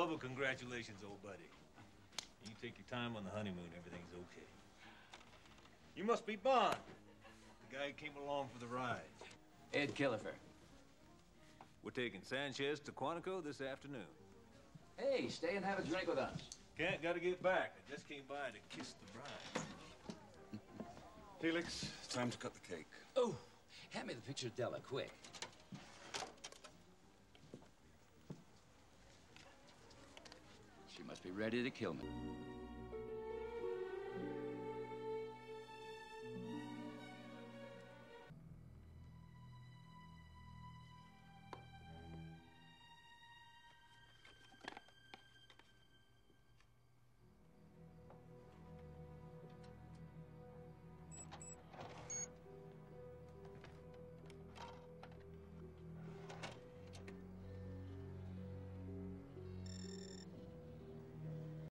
Double congratulations, old buddy. You take your time on the honeymoon, everything's okay. You must be Bond, the guy who came along for the ride. Ed Killifer. We're taking Sanchez to Quantico this afternoon. Hey, stay and have a drink with us. Gotta get back. I just came by to kiss the bride. Felix, time to cut the cake. Oh, hand me the picture of Della, quick. She must be ready to kill me.